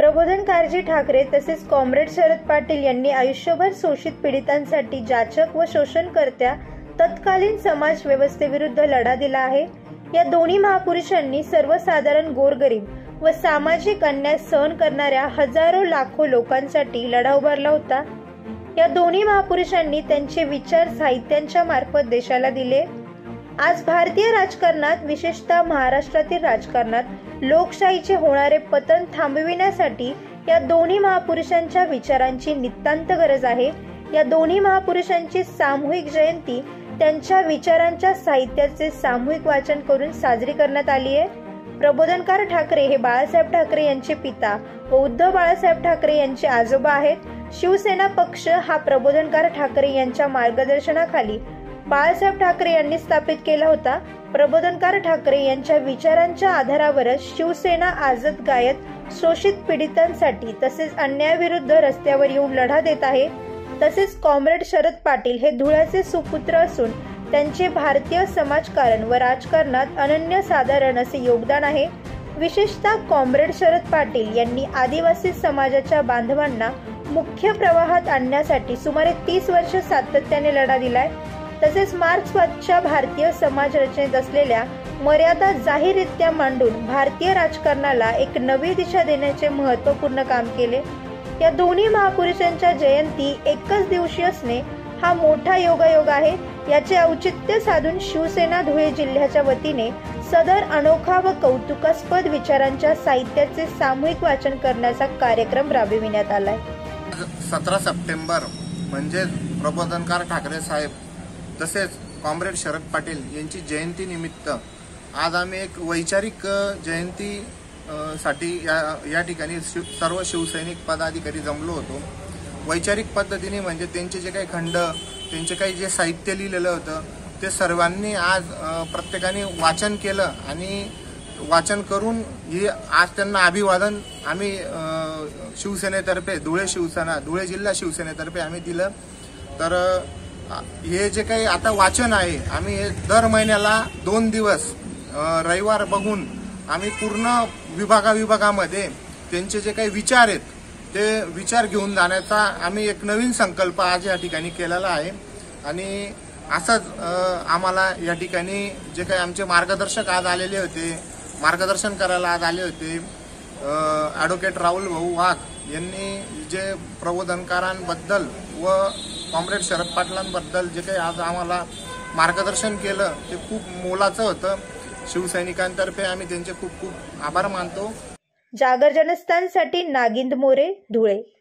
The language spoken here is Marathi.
प्रबोधनकारजी ठाकरे तसेच कॉम्रेड शरद पाटील यांनी आयुष्यभर शोषित पीडितांसाठी जाचक व शोषणकर्त्या तत्कालीन समाज व्यवस्थेविरुद्ध लढा दिला आहे। या दोन्ही महापुरुषांनी सर्वसाधारण गोरगरीब व सामाजिक अन्याय सहन करणाऱ्या हजारो लाखो लोकांसाठी लढा उभारला होता। या दोन्ही महापुरुषांनी त्यांचे विचार साहित्यांच्या मार्फत देशाला दिले। आज भारतीय राजकारणात, विशेषतः महाराष्ट्रातील राजकारणात लोकशाहीचे होणारे पतन थांबविण्यासाठी या दोन्ही महापुरुषांच्या विचारांची नितांत गरज आहे। या दोन्ही महापुरुषांची सामूहिक जयंती त्यांच्या विचारांच्या साहित्याचे सामूहिक वाचन करून साजरी करण्यात आली आहे। प्रबोधनकार ठाकरे हे बाळासाहेब ठाकरे यांचे पिता व उद्धव बाळासाहेब ठाकरे यांचे आजोबा आहेत। शिवसेना पक्ष हा प्रबोधनकार ठाकरे यांच्या मार्गदर्शनाखाली बाळासाहेब ठाकरे यांनी स्थापित केला होता। प्रबोधनकार ठाकरे यांच्या विचारांच्या आधारावरच शिवसेना आजत गायत शोषित पीडितांसाठी तसेच अन्यायाविरुद्ध रस्त्यावर येऊन लढा देत आहे। तसेच कॉम्रेड शरद पाटील हे धुळ्याचे सुपुत्र असून त्यांचे भारतीय समाजकारण व राजकारणात अनन्यसाधारण असे योगदान आहे। विशेषतः कॉम्रेड शरद पाटील यांनी आदिवासी समाजाच्या बांधवांना मुख्य प्रवाहात आणण्यासाठी सुमारे 30 वर्ष सातत्याने लढा दिलाय। तसेच मार्क्सवादच्या भारतीय समाज रचनेत असलेल्या मर्यादा जाहीररित्या मांडून भारतीय राजकारणाला एक नवी दिशा देण्याचे महत्त्वपूर्ण काम केले। या दोन्ही महापुरुषांच्या जयंती एकच दिवशी असणे हा मोठा योगायोग आहे। याचे औचित्य साधून शिवसेना धुळे जिल्ह्याच्या वतीने सदर अनोखा व कौतुकास्पद विचारांच्या साहित्याचे सामूहिक वाचन करण्याचा कार्यक्रम राबविण्यात आलाय। 17 सप्टेंबर म्हणजे प्रबोधनकार ठाकरे साहेब तसेच कॉम्रेड शरद पाटील यांची जयंती निमित्त आज आम्ही एक वैचारिक जयंती साठी या ठिकाणी सर्व शिवसैनिक पदाधिकारी जमलो होतो। वैचारिक पद्धतीने म्हणजे त्यांचे जे काही खंड, त्यांचे काही जे साहित्य लिहिलेलं होतं ते सर्वांनी आज प्रत्येकाने वाचन केलं आणि वाचन करून ही आज त्यांना अभिवादन आम्ही शिवसेनेतर्फे धुळे जिल्हा शिवसेनेतर्फे आम्ही दिलं। तर हे जे काही आता वाचन आहे आम्ही हे दर महिन्याला 2 दिवस रविवार बघून आम्ही पूर्ण विभागामध्ये त्यांचे जे काही विचार आहेत ते विचार घेऊन जाण्याचा आम्ही एक नवीन संकल्प आज या ठिकाणी केलेला आहे। आणि असंच आम्हाला या ठिकाणी जे काही आमचे मार्गदर्शक आज आलेले होते, मार्गदर्शन करायला आज आले होते ॲडव्होकेट राहुल भाऊ वाघ यांनी जे प्रबोधनकारांबद्दल व कॉम्रेड शरद पाटलांबद्दल जे काही आज आम्हाला मार्गदर्शन केलं ते खूप मोलाचं होतं। शिवसैनिकांतर्फे आम्ही त्यांचे खूप खूप आभार मानतो। जागर जनस्थानसाठी नागिंद मोरे, धुळे।